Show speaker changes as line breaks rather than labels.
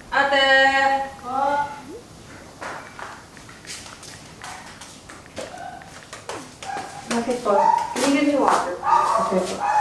Ate. Bakit po? Can you give me water? Okay po.